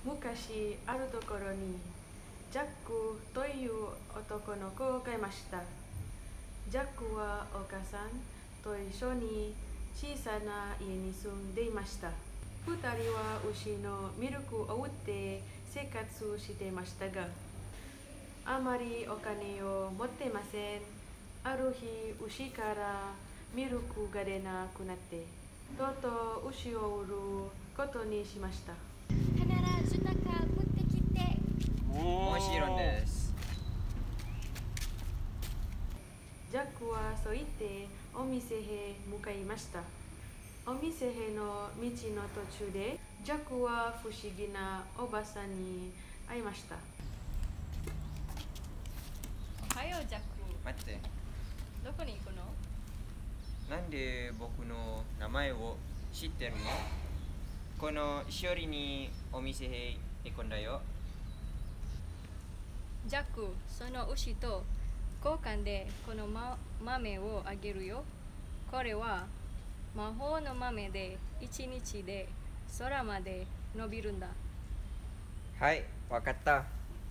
昔あるところにジャックという男の子を飼いました。ジャックはお母さんと一緒に小さな家に住んでいました。二人は牛のミルクを売って生活していましたが、あまりお金を持っていません。ある日、牛からミルクが出なくなって、とうとう牛を売ることにしました。 必ず中持ってきて。 もちろんです。 ジャックはそう言ってお店へ向かいました。お店への道の途中で、ジャックは不思議なおばさんに会いました。 おはよう、ジャック。 待って。 どこに行くの？ なんで僕の名前を知ってるの？このしおりにお店へ行くんだよ。 ジャック、その牛と交換でこの、豆をあげるよ。これは魔法の豆で一日で空まで伸びるんだ。 はい、わかった。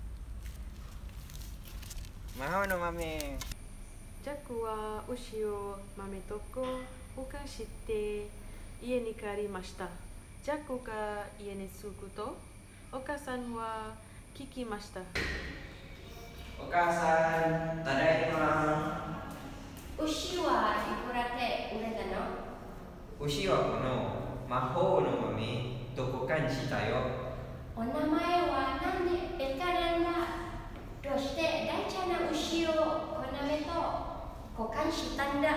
魔法の豆。 ジャックは牛を豆と交換して家に帰りました。ジャックが家に着くと、お母さんは聞きました。 お母さん、ただいま。 牛はいくらで売れたの？ 牛はこの魔法の豆と交換したよ。 お名前はなんでベタなんだ？どうして大事な牛をこの豆と交換したんだ？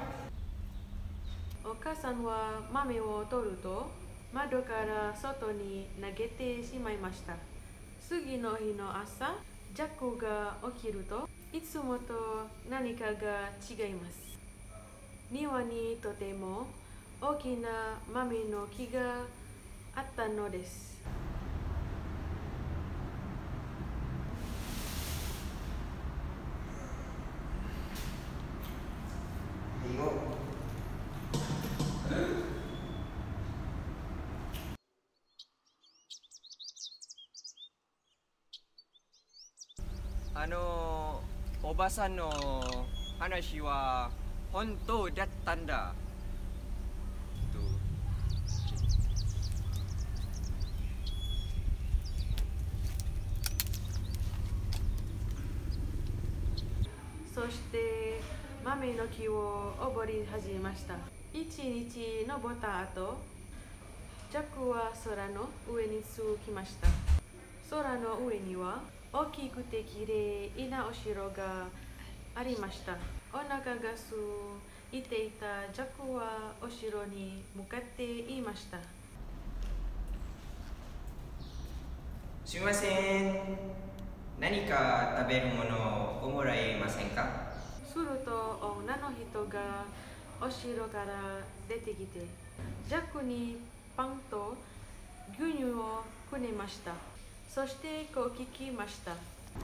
お母さんは豆を取ると、窓から外に投げてしまいました。次の日の朝、ジャックが起きると、いつもと何かが違います。庭にとても大きな豆の木があったのです。 いいよ。おばさんの話は本当だったんだ。 そして豆の木を登り始めました。一日登った後、ジャックは空の上に着きました。空の上には大きくてきれいなお城がありました。お腹が空いていたジャックはお城に向かって言いました。 すみません。何か食べるものをもらえませんか？ すると女の人がお城から出てきて、ジャックにパンと牛乳をくれました。そしてこう聞きました。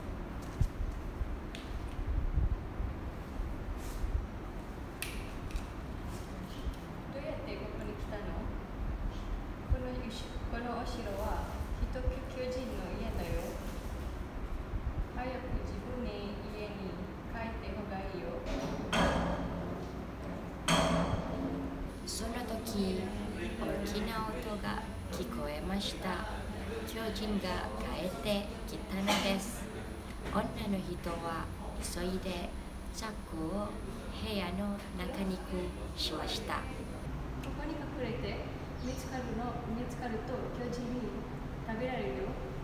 どうやってここに来たの？このお城は人巨人の家だよ。早く自分の家に帰ってほうがいいよ。その時、大きな音が聞こえました。巨人が帰ってきたのです。女の人は急いでジャックを部屋の中にしました。ここに隠れて見つかると巨人に食べられるよ。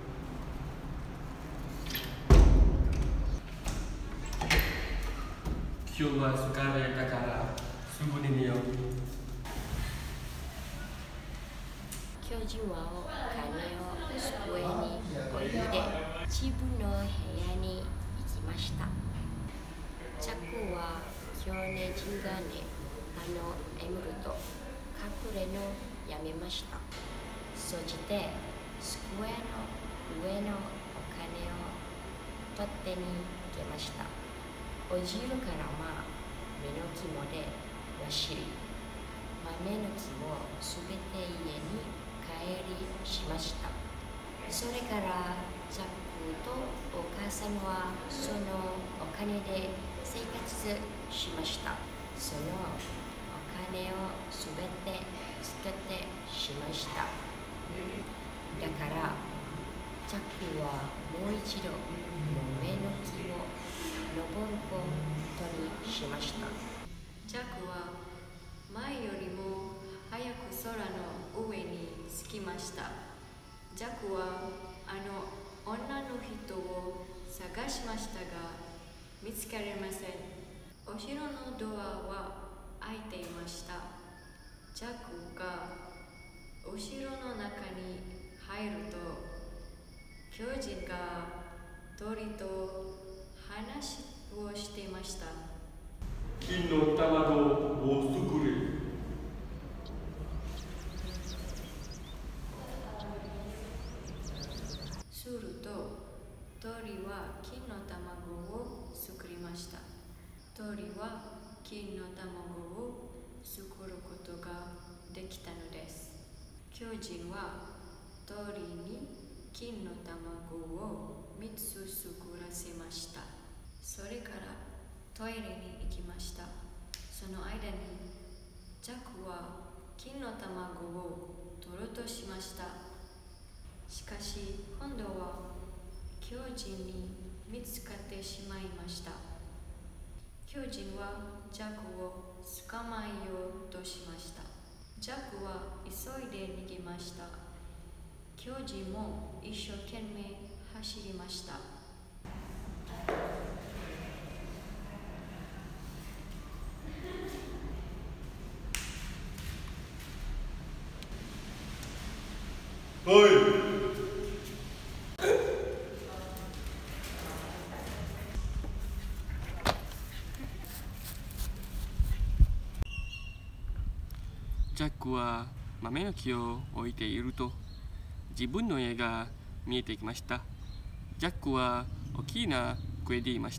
今日は疲れたからすぐに寝よう。 巨人はお金を机に置いて自分の部屋に行きました。ジャックは巨人がね、エムルと隠れのやめました。そして机の上のお金を取ってに行きました。お汁から目の木まで走り、豆の木をすべて家に帰りしました。 それからジャックとお母さんはそのお金で生活しました。そのお金をすべて使ってしました。だからジャックはもう一度豆の木を登ることにしました。 ジャックは前よりも早く空の上に着きました。ジャックはあの女の人を探しましたが見つかりません。お城のドアは開いていました。ジャックがお城の中に入ると巨人が鳥と話をしていました。 金の卵を作れ。 すると鳥は金の卵を作りました。鳥は金の卵を作ることができたのです。巨人は鳥に金の卵を3つ作らせました。それからトイレに行きました。その間にジャックは金の卵を取ろうとしました。しかし今度は巨人に見つかってしまいました。巨人はジャックを捕まえようとしました。ジャックは急いで逃げました。巨人も一生懸命走りました。 おい。ジャックは豆の木を置いていると自分の家が見えてきました。ジャックは大きな声で言いました。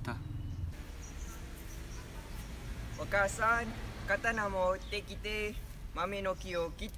お母さん、刀持ってきて、豆の木を切って。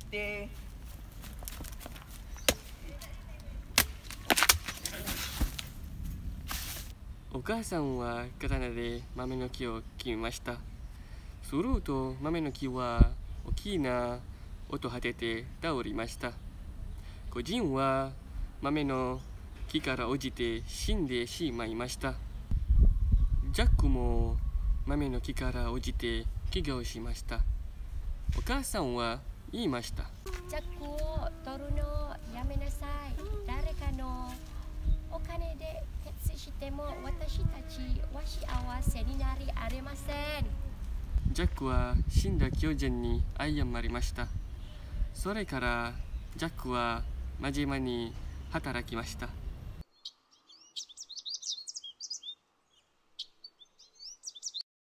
お母さんは刀で豆の木を切りました。すると豆の木は大きな音を立てて倒れました。巨人は豆の木から落ちて死んでしまいました。ジャックも豆の木から落ちて怪我をしました。お母さんは言いました。 ジャックを取るのやめなさい。誰かのお金で決しても私たちは幸せになりありません。 ジャックは死んだ巨人に謝りました。それからジャックは真面目に働きました。